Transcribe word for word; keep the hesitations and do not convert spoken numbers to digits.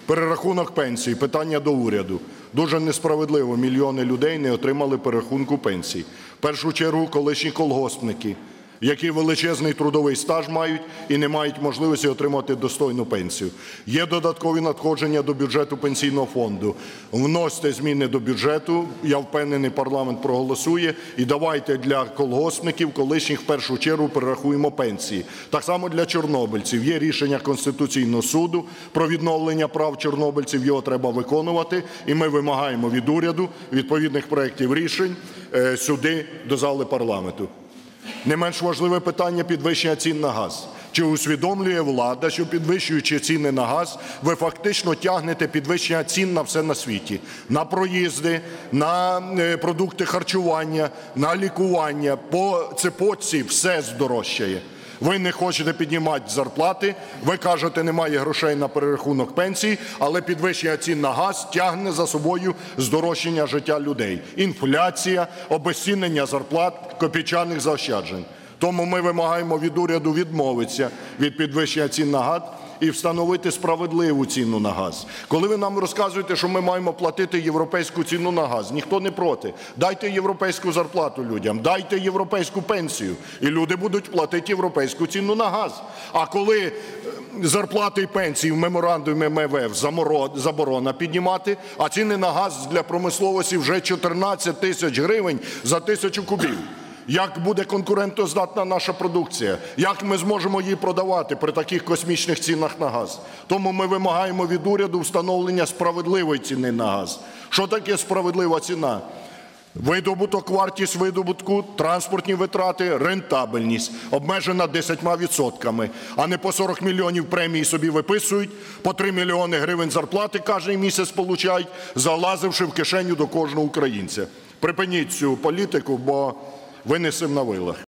Перерахунок пенсій. Питання до уряду. Дуже несправедливо, мільйони людей не отримали перерахунку пенсій. В першу чергу колишні колгоспники, які величезний трудовий стаж мають і не мають можливості отримати достойну пенсію. Є додаткові надходження до бюджету Пенсійного фонду. Вносьте зміни до бюджету, я впевнений, парламент проголосує, і давайте для колгоспників колишніх в першу чергу перерахуємо пенсії. Так само для чорнобильців. Є рішення Конституційного Суду про відновлення прав чорнобильців, його треба виконувати, і ми вимагаємо від уряду відповідних проектів рішень сюди, до зали парламенту. Не менш важливе питання – підвищення цін на газ. Чи усвідомлює влада, що підвищуючи ціни на газ, ви фактично тягнете підвищення цін на все на світі? На проїзди, на продукти харчування, на лікування. По цепочці все здорожчає. Ви не хочете піднімати зарплати, ви кажете, немає грошей на перерахунок пенсій, але підвищення цін на газ тягне за собою здорожчання життя людей. Інфляція, обезцінення зарплат, копійчаних заощаджень. Тому ми вимагаємо від уряду відмовитися від підвищення цін на газ і встановити справедливу ціну на газ. Коли ви нам розказуєте, що ми маємо платити європейську ціну на газ, ніхто не проти. Дайте європейську зарплату людям, дайте європейську пенсію, і люди будуть платити європейську ціну на газ. А коли зарплати і пенсії в меморандумі ем еф еф заборона піднімати, а ціни на газ для промисловості вже чотирнадцять тисяч гривень за тисячу кубів. Як буде конкурентоздатна наша продукція? Як ми зможемо її продавати при таких космічних цінах на газ? Тому ми вимагаємо від уряду встановлення справедливої ціни на газ. Що таке справедлива ціна? Видобуток, вартість видобутку, транспортні витрати, рентабельність, обмежена десятьма відсотками, а не по сорок мільйонів премії собі виписують, по три мільйони гривень зарплати кожен місяць получають, залазивши в кишеню до кожного українця. Припиніть цю політику, бо винесемо на вилах.